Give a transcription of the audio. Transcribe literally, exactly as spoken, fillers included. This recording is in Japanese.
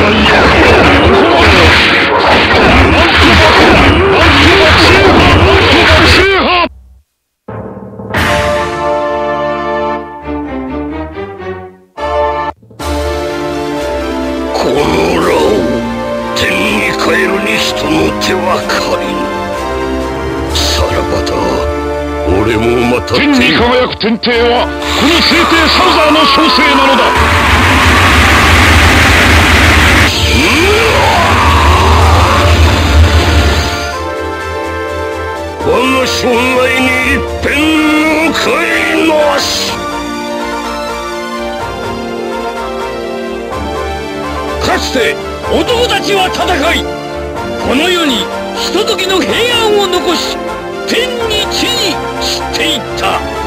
この羅を天に変えるに人の手は借りぬ。さらばだ、俺もまた天に輝く天帝はこの聖帝サウザーの召請なのだ。 我が生涯に一片の悔いなし。かつて男たちは戦い、この世にひとときの平安を残し、天に地に散っていった。